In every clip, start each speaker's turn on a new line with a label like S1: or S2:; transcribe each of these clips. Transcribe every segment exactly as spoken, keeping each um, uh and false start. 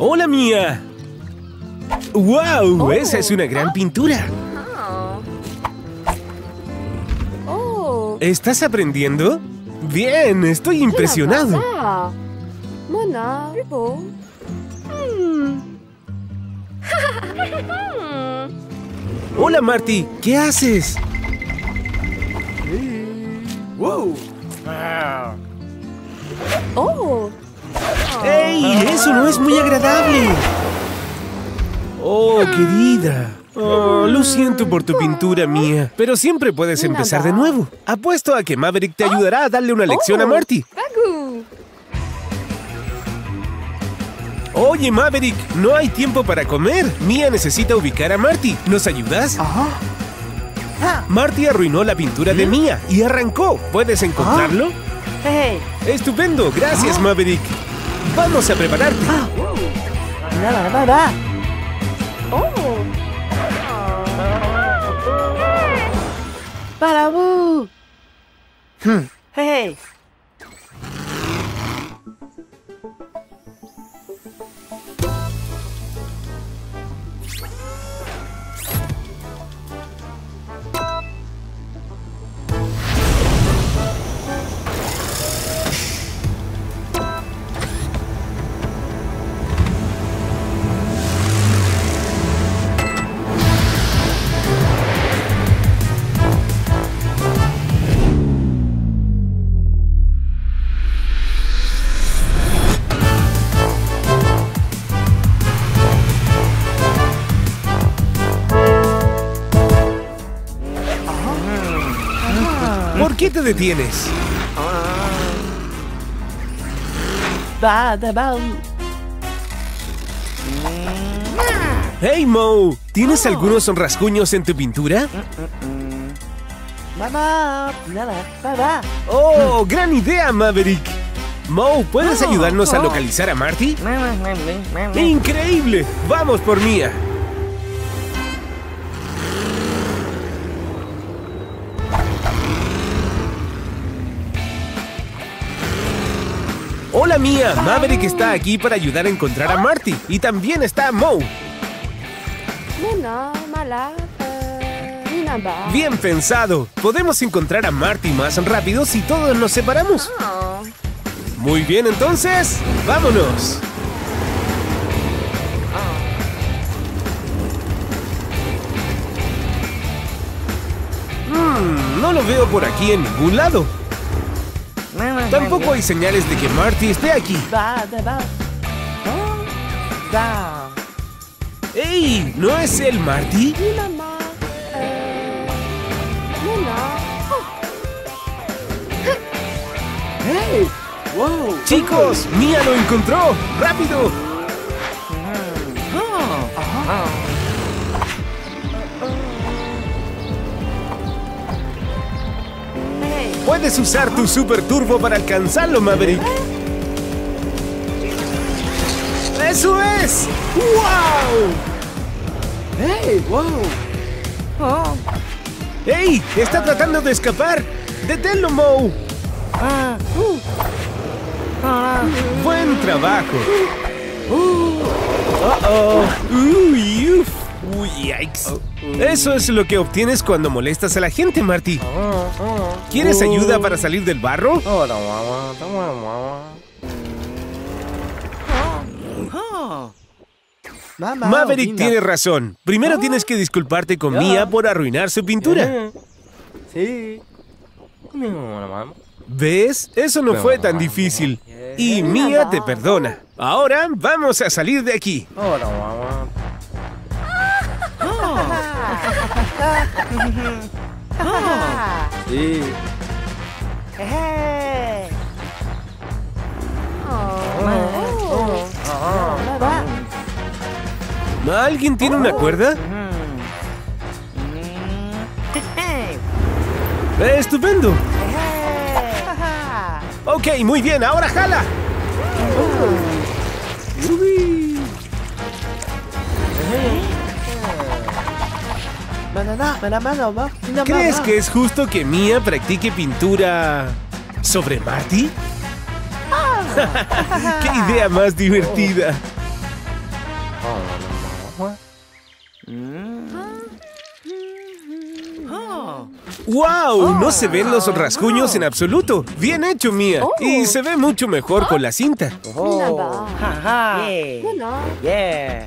S1: ¡Hola, Mía! ¡Wow! Oh. Esa es una gran pintura.
S2: Oh.
S1: ¿Estás aprendiendo? Bien, estoy impresionado. Hola, Marty. ¿Qué haces?
S3: Wow.
S2: Oh.
S1: ¡Ey! ¡Eso no es muy agradable! ¡Oh, querida! Oh, lo siento por tu pintura, Mía. Pero siempre puedes empezar de nuevo. Apuesto a que Maverick te ayudará a darle una lección a Marty. Oye, Maverick, no hay tiempo para comer. Mía necesita ubicar a Marty. ¿Nos ayudas?
S3: Ajá.
S1: Marty arruinó la pintura de Mía y arrancó. ¿Puedes encontrarlo?
S2: Hey.
S1: ¡Estupendo! Gracias, Maverick. Vamos a prepararte.
S2: Nada, nada. Oh. Para vos.
S3: Hmm.
S2: Hey.
S1: ¿Por qué te detienes?
S2: Va, va, va.
S1: ¡Hey, Mo! ¿Tienes algunos rasguños en tu pintura?
S2: Mamá, nada, va, va.
S1: ¡Oh, gran idea, Maverick! Mo, ¿puedes ayudarnos a localizar a Marty? ¡Increíble! ¡Vamos por Mía! ¡Hola, Mía! Maverick está aquí para ayudar a encontrar a Marty. Y también está Mo. Bien pensado. Podemos encontrar a Marty más rápido si todos nos separamos. Muy bien, entonces, ¡vámonos! Hmm, no lo veo por aquí en ningún lado. Tampoco hay señales de que Marty esté aquí.
S2: Va, va, va. Va.
S1: ¡Ey! ¿No es él, Marty?
S2: Mi mamá. Eh,
S3: ¡Hey! ¡Wow!
S1: ¡Chicos! ¡Mía lo encontró! ¡Rápido! Puedes usar tu super turbo para alcanzarlo, Maverick. ¡Eso es! ¡Wow!
S3: ¡Hey! ¡Wow!
S2: oh.
S1: ¡Ey! ¡Está tratando de escapar! ¡Deténlo, Mo!
S2: Ah, uh. Ah.
S1: ¡Buen trabajo! Uh. ¡Uh-oh! ¡Uy! ¡Uf! ¡Uy! ¡Yikes! Eso es lo que obtienes cuando molestas a la gente, Marty. ¿Quieres ayuda para salir del barro?
S3: Mamá,
S1: Maverick
S3: Dina.
S1: tiene razón. Primero tienes que disculparte con Mía por arruinar su pintura.
S3: Sí.
S1: ¿Ves? Eso no fue tan difícil. Y Mía te perdona. Ahora vamos a salir de aquí.
S3: Sí.
S2: Hey. Oh. Va, va.
S1: ¿Alguien tiene una cuerda? Eh, ¡Estupendo! Ok, muy bien, ahora jala. ¿Crees que es justo que Mía practique pintura sobre Marty? ¡Qué idea más divertida! ¡Wow! No se ven los rasguños en absoluto. Bien hecho, Mia. Y se ve mucho mejor con la cinta.
S3: Oh. Haha.
S2: Yeah.
S3: Yeah.
S2: Yeah.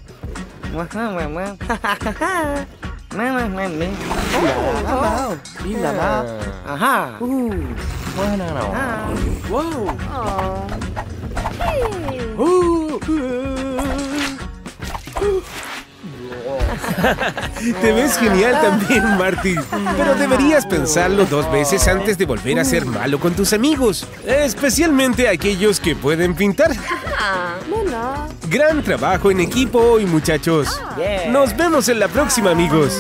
S3: Mira, ma.
S2: Ajá.
S3: Wow.
S2: Oh.
S3: Uh.
S1: Te ves genial también, Marty. Pero deberías pensarlo dos veces antes de volver a ser malo con tus amigos. Especialmente aquellos que pueden pintar.
S2: Bueno.
S1: Gran trabajo en equipo hoy, muchachos.
S2: Yeah.
S1: Nos vemos en la próxima, amigos.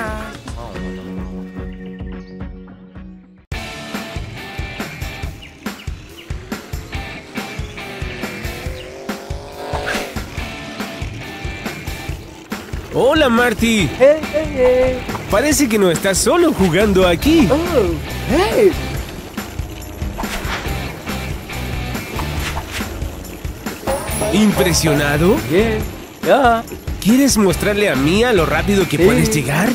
S1: Hola, Marty.
S3: Hey, hey, hey.
S1: Parece que no estás solo jugando aquí.
S3: Oh. Hey.
S1: ¿Impresionado?
S3: Yeah. Yeah.
S1: ¿Quieres mostrarle a Mia lo rápido que
S3: Sí.
S1: puedes llegar?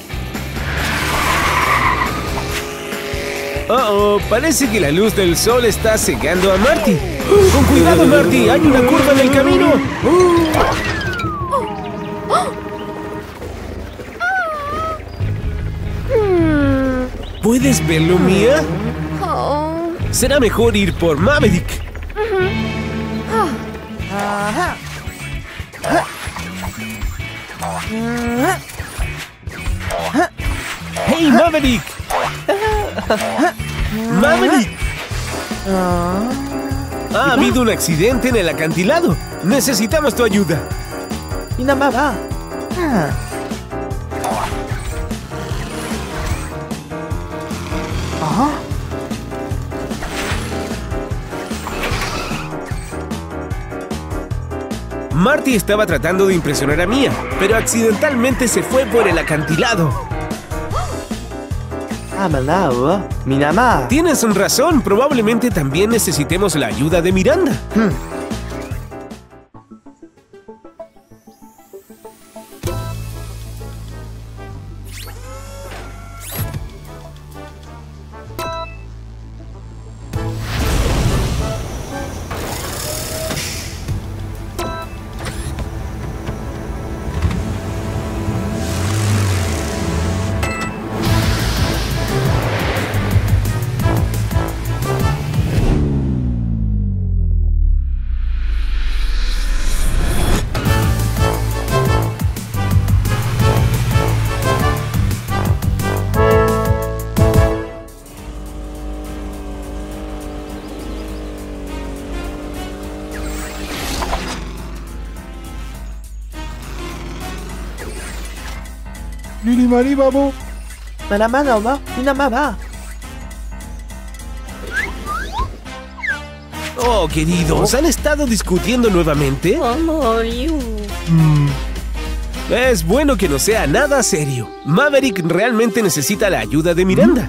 S1: Oh, oh, parece que la luz del sol está cegando a Marty. ¡Con cuidado, Marty! ¡Hay una curva en el camino! ¿Puedes verlo, Mia?
S2: Oh.
S1: Será mejor ir por Maverick.
S3: Ajá.
S1: ¡Hey, Maverick! ¡Maverick! Ha habido un accidente en el acantilado. Necesitamos tu ayuda.
S3: Mira, ma, va. Ajá.
S1: Marty estaba tratando de impresionar a Mia, pero accidentalmente se fue por el acantilado.
S3: Ah, malao. Mira, ma.
S1: Tienes razón, probablemente también necesitemos la ayuda de Miranda.
S3: Lili Mari, vamos. Mira, ma, no, ma. Mira, ma, va.
S1: Oh, queridos, ¿han estado discutiendo nuevamente? Mm. Es bueno que no sea nada serio. Maverick realmente necesita la ayuda de Miranda.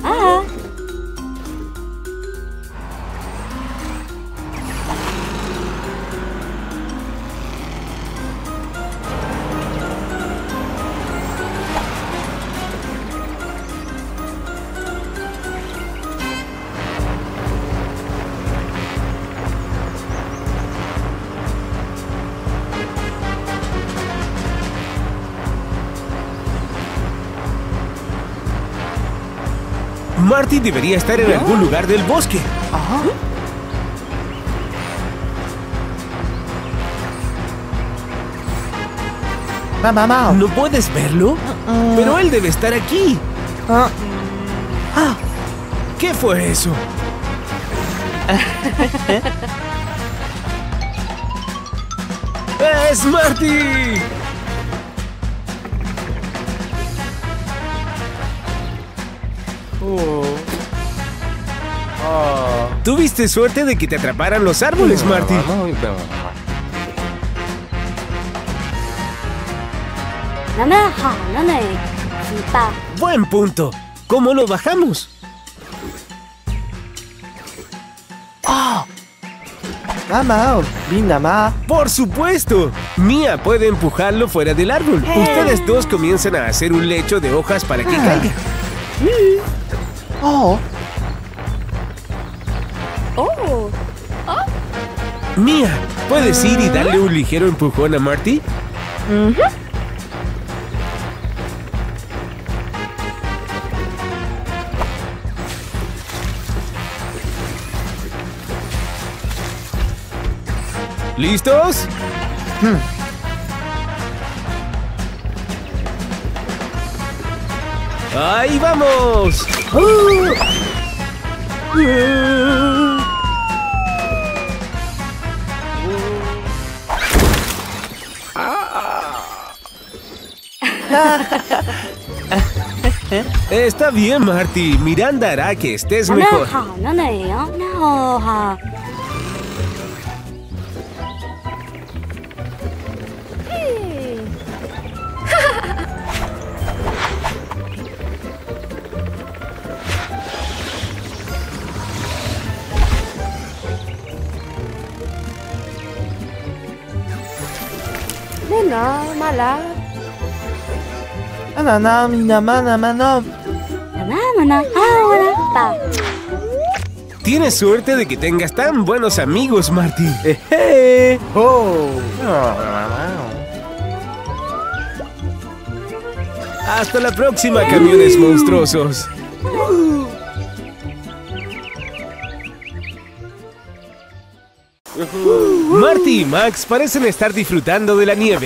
S1: Marty debería estar en algún lugar del bosque.
S3: Ajá. Ma, ma, ma.
S1: ¿No puedes verlo? Pero él debe estar aquí.
S3: Ah. Ah.
S1: ¿Qué fue eso? ¡Es Marty!
S3: Oh. Oh.
S1: Tuviste suerte de que te atraparan los árboles, Marty. Buen punto. ¿Cómo lo bajamos?
S3: Ah. Mamá, Minama.
S1: ¡Por supuesto! Mia puede empujarlo fuera del árbol. Ustedes dos comienzan a hacer un lecho de hojas para que caiga.
S3: Oh,
S2: Oh.
S1: Mia, ¿puedes ir y darle un ligero empujón a Marty? ¿Listos? ¡Ahí vamos! Está bien, Marty. Miranda hará que estés
S4: 那
S1: mejor.
S4: 好了呢呀，那好好。
S2: Nena, mala.
S3: Anana, Minama, Namano.
S4: 那么呢？ahora está。
S1: Tienes suerte de que tengas tan buenos amigos, Marty.
S3: Eje. Oh.
S1: Hasta la próxima, camiones monstruosos. Marty y Max parecen estar disfrutando de la nieve.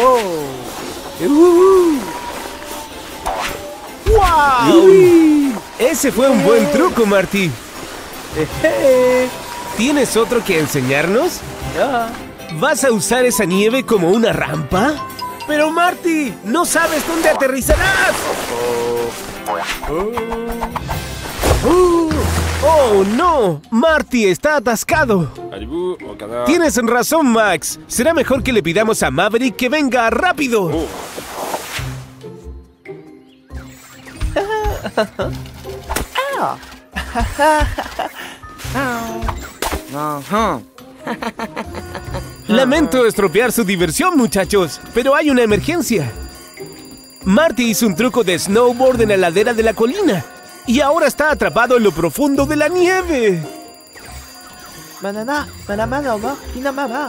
S1: ¡Wow! Ese fue un buen truco, Marty.
S3: Eje.
S1: ¿Tienes otro que enseñarnos?
S3: Ya.
S1: ¿Vas a usar esa nieve como una rampa? Pero Marty, no sabes dónde aterrizarás. ¡Oh! ¡Oh, no! Marty está atascado. Tienes razón, Max. Será mejor que le pidamos a Maverick que venga rápido. Lamento estropear su diversión, muchachos, pero hay una emergencia. Marty hizo un truco de snowboard en la ladera de la colina y ahora está atrapado en lo profundo de la nieve.
S3: Manana, Manama, Noma, Minamama.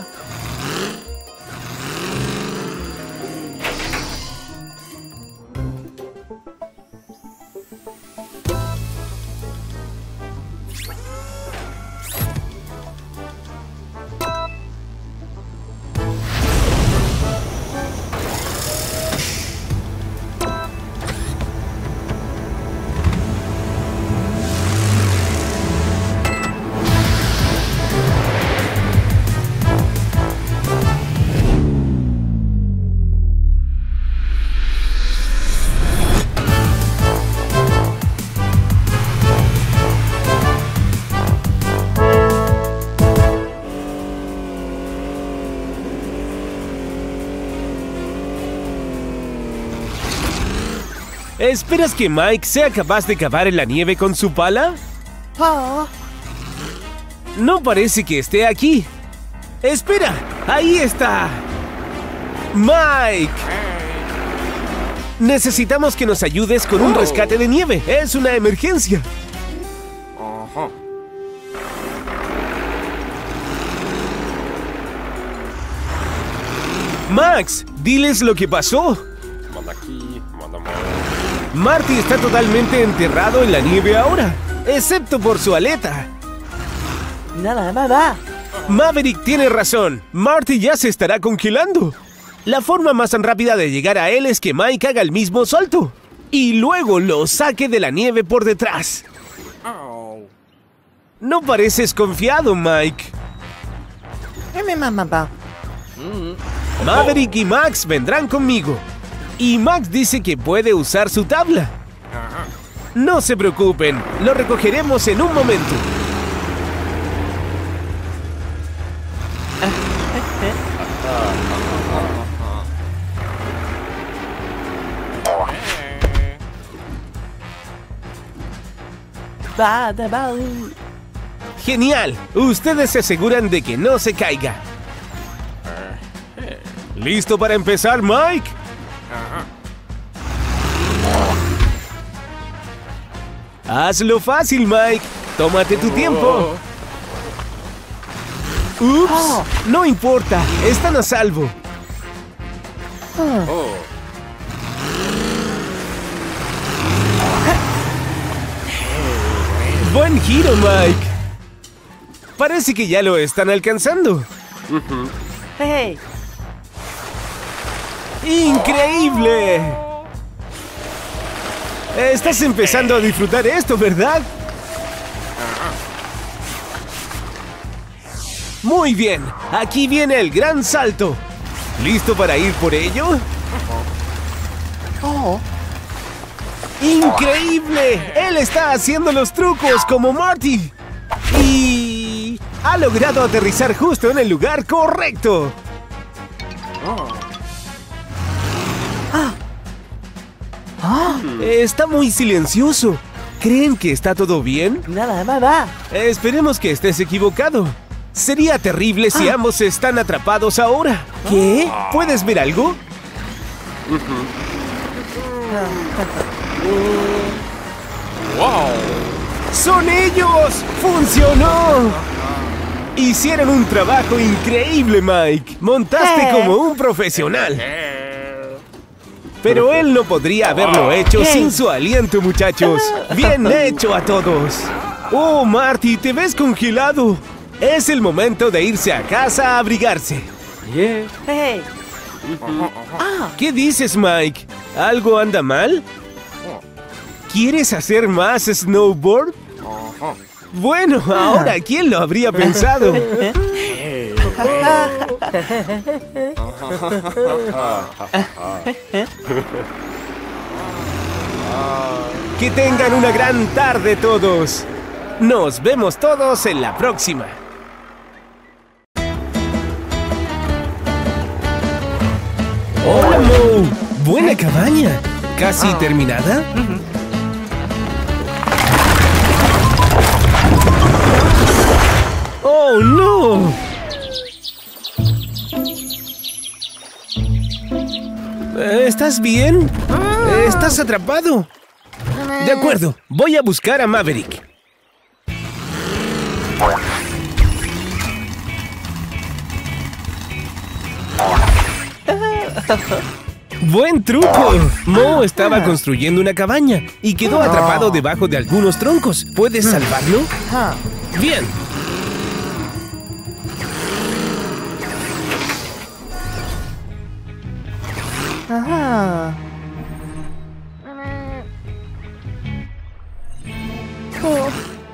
S1: ¿Esperas que Mike sea capaz de cavar en la nieve con su pala?
S3: Ah.
S1: No parece que esté aquí. ¡Espera! ¡Ahí está! ¡Mike! Necesitamos que nos ayudes con un rescate de nieve. ¡Es una emergencia! Max, diles lo que pasó. Marty está totalmente enterrado en la nieve ahora, excepto por su aleta.
S3: Nada, nada.
S1: Maverick tiene razón. Marty ya se estará congelando. La forma más rápida de llegar a él es que Mike haga el mismo salto y luego lo saque de la nieve por detrás. No pareces confiado, Mike.
S3: Dime, mamá.
S1: Maverick y Max vendrán conmigo. Y Max dice que puede usar su tabla. No se preocupen, lo recogeremos en un momento.
S3: Va, va, va.
S1: ¡Genial! Ustedes se aseguran de que no se caiga. ¿Listo para empezar, Mike? Hazlo fácil, Mike. Tómate tu tiempo. ¡Ups! No importa, están a salvo. Buen giro, Mike. Parece que ya lo están alcanzando.
S3: Hey.
S1: ¡Increíble! Estás empezando a disfrutar esto, ¿verdad? Muy bien, aquí viene el gran salto. ¿Listo para ir por ello?
S3: Oh.
S1: ¡Increíble! Él está haciendo los trucos como Marty. Y ha logrado aterrizar justo en el lugar correcto.
S3: Ah.
S1: Está muy silencioso. ¿Creen que está todo bien?
S3: Nada más va.
S1: Esperemos que estés equivocado. Sería terrible si ambos están atrapados ahora. ¿Qué? ¿Puedes ver algo? ¡Son ellos! ¡Funcionó! Hicieron un trabajo increíble, Mike. Montaste
S3: Eh.
S1: como un profesional. Pero él no podría haberlo hecho
S3: Hey.
S1: sin su aliento, muchachos. ¡Bien hecho a todos! ¡Oh, Marty, te ves congelado! Es el momento de irse a casa a abrigarse.
S3: Hey.
S1: ¿Qué dices, Mike? ¿Algo anda mal? ¿Quieres hacer más snowboard? Bueno, ahora, ¿quién lo habría pensado? Que tengan una gran tarde todos. Nos vemos todos en la próxima. Hola, Mo. Buena cabaña. ¿Casi terminada? ¡Oh, no! ¿Estás bien? ¿Estás atrapado? De acuerdo, voy a buscar a Maverick. ¡Buen truco! Mo estaba construyendo una cabaña y quedó atrapado debajo de algunos troncos. ¿Puedes salvarlo? Bien.
S3: Ajá. Oh.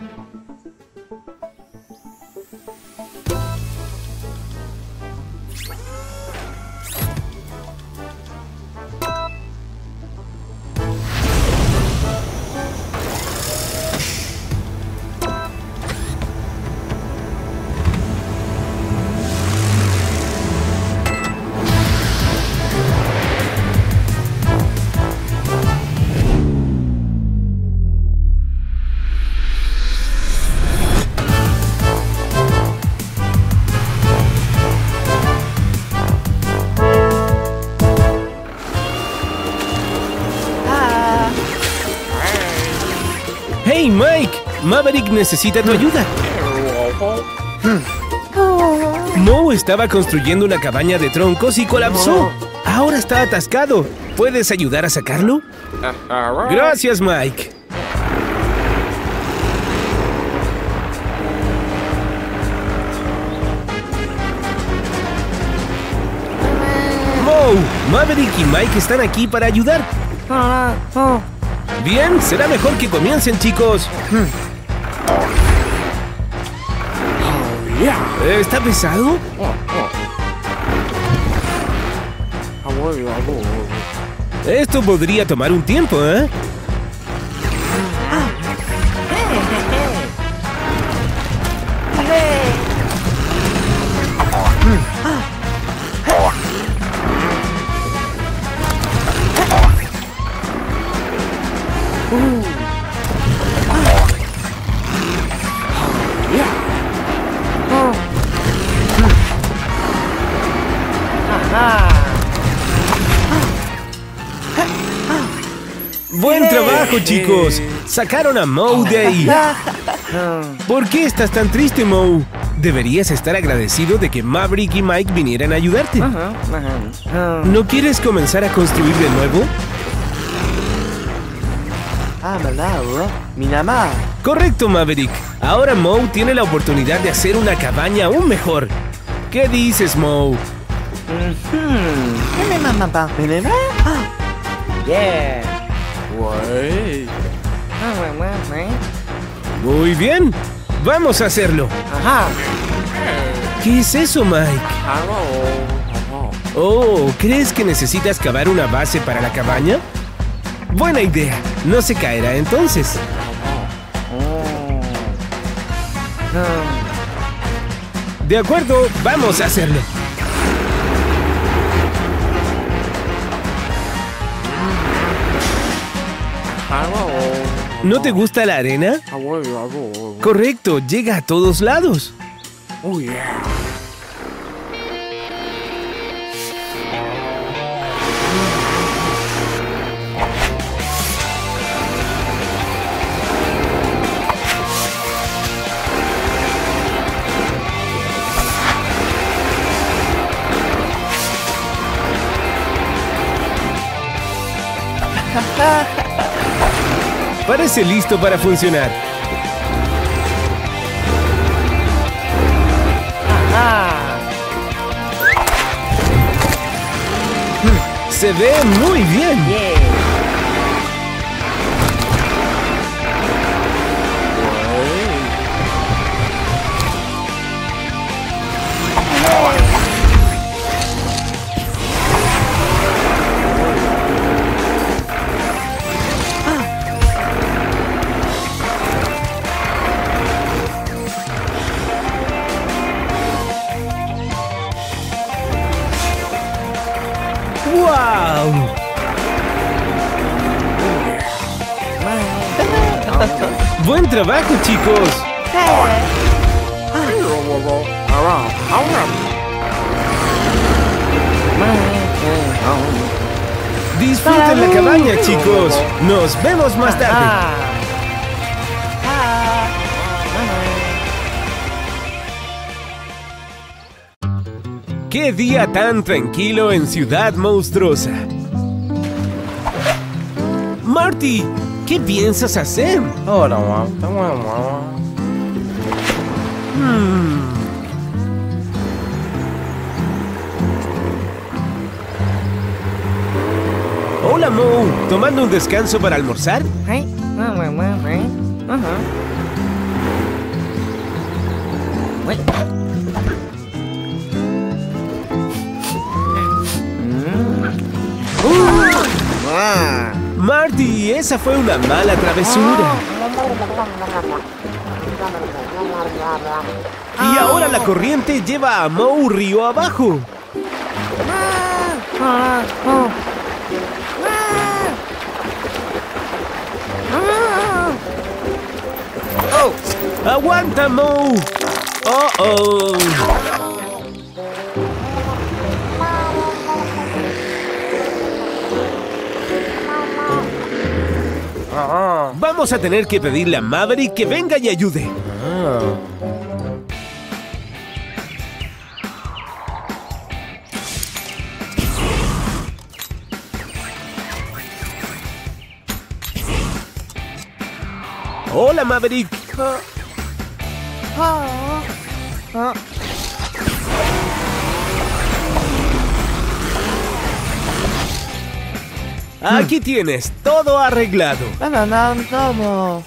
S1: ¡Hey, Mike! Maverick necesita tu ayuda. Mo estaba construyendo una cabaña de troncos y colapsó. Ahora está atascado. ¿Puedes ayudar a sacarlo? Gracias, Mike. Mo, Maverick y Mike están aquí para ayudar. Bien, será mejor que comiencen, chicos. ¿Está pesado? Esto podría tomar un tiempo, ¿eh? ¡Buen trabajo, chicos! Sacaron a Moe de ahí. ¿Por qué estás tan triste, Moe? Deberías estar agradecido de que Maverick y Mike vinieran a ayudarte. ¿No quieres comenzar a construir de nuevo?
S3: Ah, ¿verdad? Mi mamá.
S1: Correcto, Maverick. Ahora Moe tiene la oportunidad de hacer una cabaña aún mejor. ¿Qué dices, Moe?
S3: Mi mamá. Mi mamá.
S5: Yeah.
S1: Muy bien. Vamos a hacerlo.
S5: Ajá.
S1: ¿Qué es eso, Mike? Oh, ¿crees que necesitas cavar una base para la cabaña? Buena idea. No se caerá entonces. De acuerdo, vamos a hacerlo. ¿No te gusta la arena? Correcto, llega a todos lados.
S5: Oh, yeah.
S1: Parece listo para funcionar. Se ve muy bien. ¡Wow! ¡Buen trabajo, chicos! Disfruten la cabaña, chicos. Nos vemos más tarde. ¡Qué día tan tranquilo en Ciudad Monstruosa! ¡Marty! ¿Qué piensas hacer? Hmm. Hola, Moe. ¿Tomando un descanso para almorzar? Marty, esa fue una mala travesura. Y ahora la corriente lleva a Moe río abajo. ¡Aguanta, Moe! ¡Oh, oh! Vamos a tener que pedirle a Maverick que venga y ayude. Hola, Maverick. Aquí tienes todo arreglado.
S3: No, no, no, no.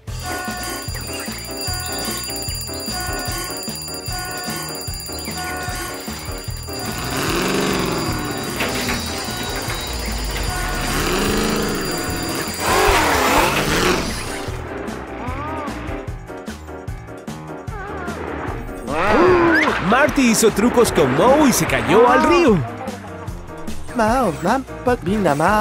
S1: Marty hizo trucos con Moe y se cayó al río.
S3: Mao, mam, but mi mamá.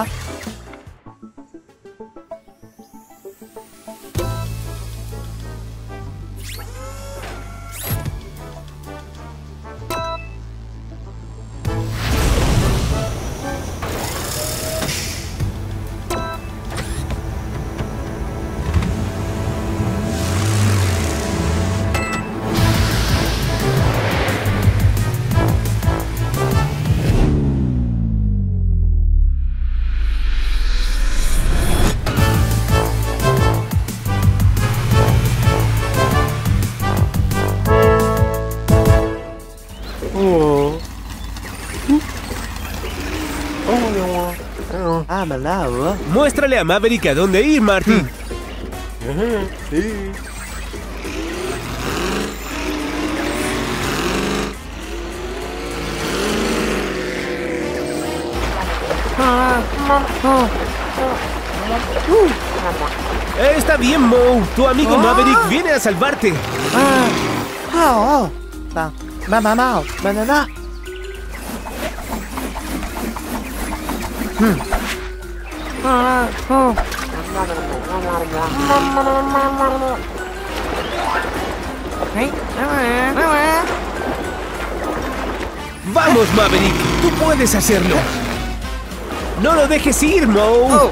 S5: Oh.
S3: À mà lá hứa.
S1: Muéstrale a Maverick a dónde ir, Marty.
S5: Sí.
S1: Eh, Está bien, Moe. Tu amigo Maverick viene a salvarte.
S3: À. À. Nào. Mà mà mau. Banana.
S1: Vamos, Maverick. Tú puedes hacerlo. No lo dejes ir, Moe.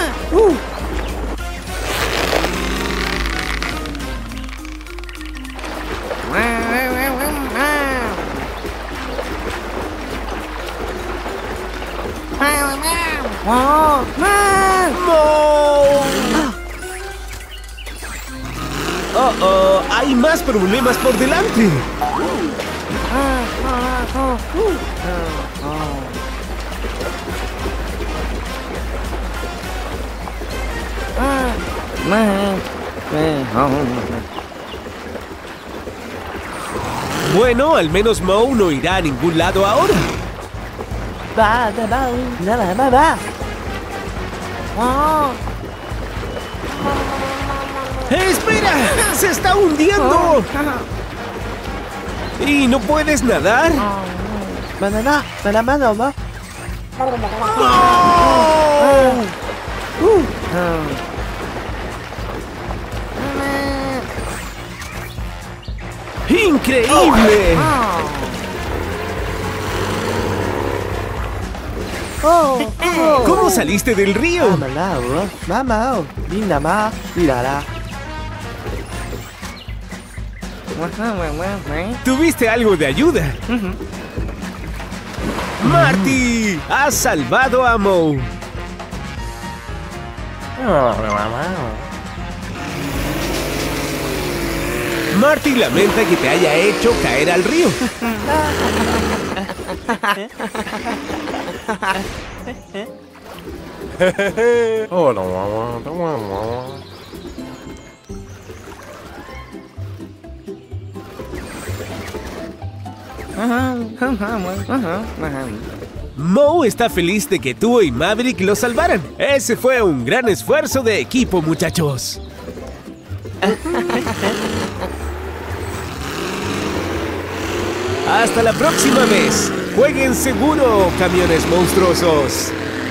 S1: Oh, oh, hay más problemas por delante. Bueno, al menos Moe no irá a ningún lado ahora.
S3: Ba ba ba. Nó là ba ba.
S1: ¡Eh, ¡Espera! ¡Se está hundiendo! ¿Y no puedes nadar?
S3: Banana. Banana đâu đó.
S1: ¡Increíble! ¿Cómo saliste del río?
S3: À mà lá hứa. Má mau. Đi nè má. Đi đà đà.
S1: Tuviste algo de ayuda. ¡Marty! ¡Has salvado a Moe! Marty lamenta que te haya hecho caer al río.
S5: Oh, no, mamá, no, mamá.
S1: Moe está feliz de que tú y Maverick lo salvaran. Ese fue un gran esfuerzo de equipo, muchachos. Hasta la próxima vez. Jueguen seguro, camiones monstruosos.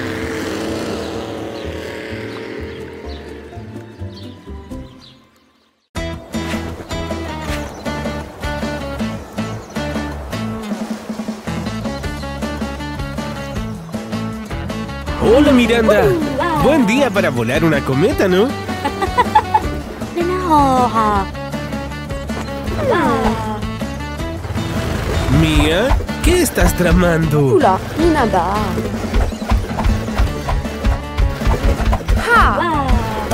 S1: Hola, Miranda. Buen día para volar una cometa, ¿no? Mia, ¿qué estás tramando?
S2: Oula, Minanda. Ha!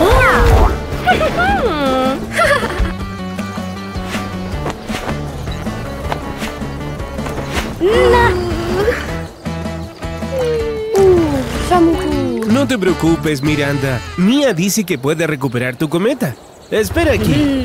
S2: Uh, Shampoo.
S1: No te preocupes, Miranda. Mia dice que puede recuperar tu cometa. Espera aquí.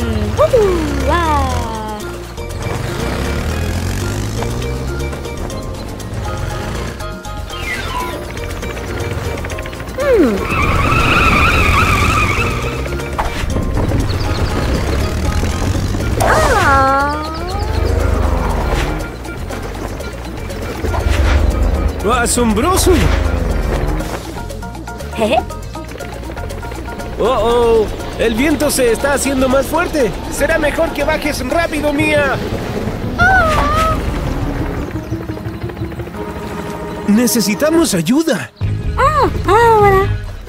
S1: ¡Asombroso! ¡Oh, oh! ¡El viento se está haciendo más fuerte! ¡Será mejor que bajes rápido, Mia! ¡Necesitamos ayuda!
S4: Ah, ahora.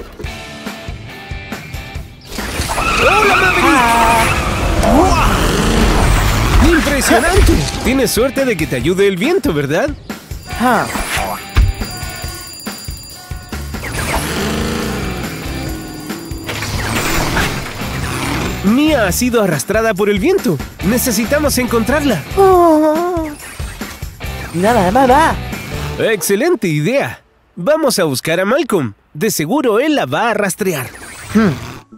S1: ¡Hola, Maverick! ¡Wow! ¡Impresionante! Tienes suerte de que te ayude el viento, ¿verdad?
S3: Ha.
S1: Mia ha sido arrastrada por el viento. Necesitamos encontrarla.
S3: Oh. Nada, mamá.
S1: ¡Excelente idea! Vamos a buscar a Malcolm. De seguro él la va a rastrear.
S3: Hmm.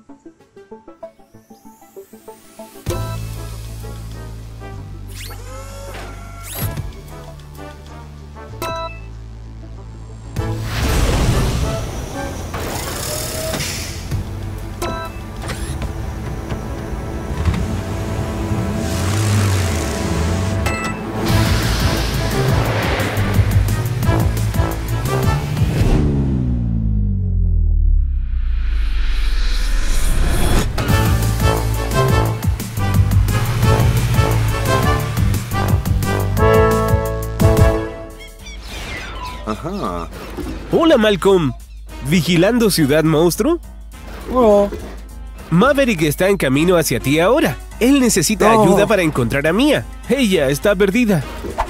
S5: Ajá.
S1: Hola, Malcolm. ¿Vigilando Ciudad Monstruo?
S3: Oh.
S1: Maverick está en camino hacia ti ahora. Él necesita
S3: No.
S1: ayuda para encontrar a Mia. Ella está perdida.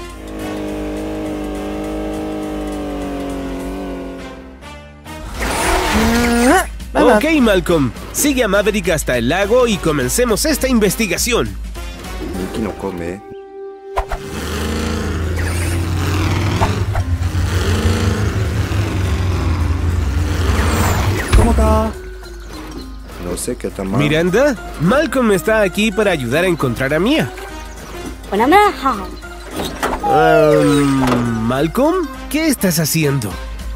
S3: Mamá.
S1: Ok, Malcolm. Sigue a Maverick hasta el lago y comencemos esta investigación.
S5: Miki no come.
S3: ¿Cómo está?
S5: No sé qué tan mal.
S1: Miranda, Malcolm está aquí para ayudar a encontrar a Mia. Um, Malcolm, ¿qué estás haciendo?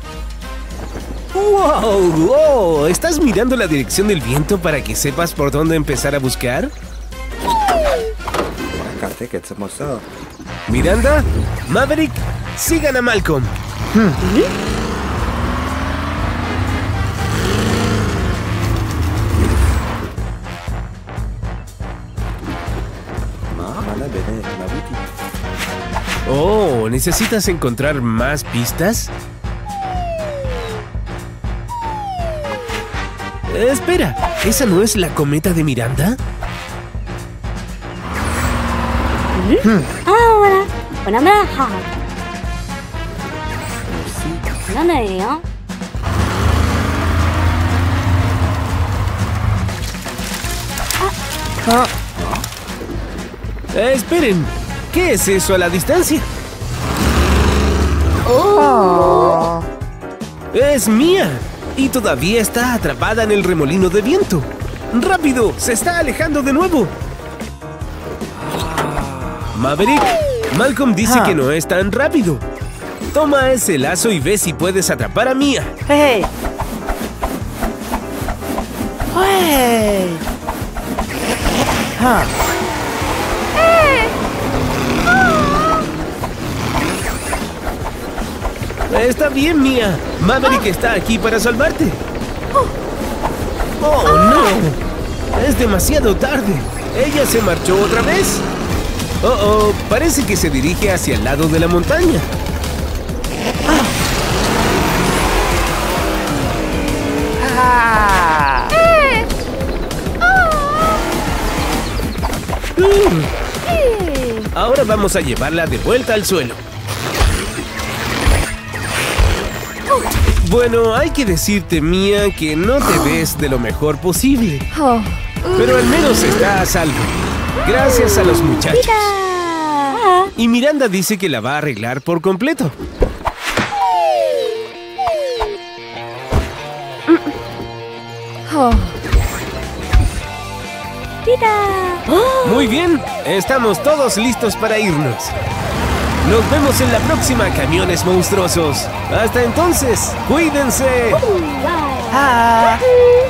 S1: ¡Wow! wow, ¿Estás mirando la dirección del viento para que sepas por dónde empezar a buscar?
S5: Acá que estamos.
S1: Miranda, Maverick, sigan a Malcolm.
S5: Mana bene, Nabuti.
S1: Oh, ¿necesitas encontrar más pistas? Espera, ¿esa no es la cometa de Miranda?
S4: Ahora, poneme hot. ¿Dónde?
S3: Ah.
S1: Eh, esperen, ¿qué es eso a la distancia?
S3: Oh.
S1: Es Mia y todavía está atrapada en el remolino de viento. ¡Rápido! ¡Se está alejando de nuevo! Maverick, Malcolm dice
S3: Ah.
S1: que no es tan rápido. Toma ese lazo y ve si puedes atrapar a Mia.
S3: Hey. Hey. Ah.
S1: Está bien, Mia. Maverick está aquí para salvarte. ¡Oh, no! Es demasiado tarde. ¿Ella se marchó otra vez? Oh, oh, parece que se dirige hacia el lado de la montaña.
S3: Ah.
S1: Mm. Ahora vamos a llevarla de vuelta al suelo. Bueno, hay que decirte, Mia, que no te ves de lo mejor posible.
S2: Oh.
S1: Pero al menos está a salvo. Gracias a los muchachos. Y Miranda dice que la va a arreglar por completo.
S2: Oh.
S1: Muy bien, estamos todos listos para irnos. Nos vemos en la próxima, camiones monstruosos. Hasta entonces, cuídense.
S3: Ah.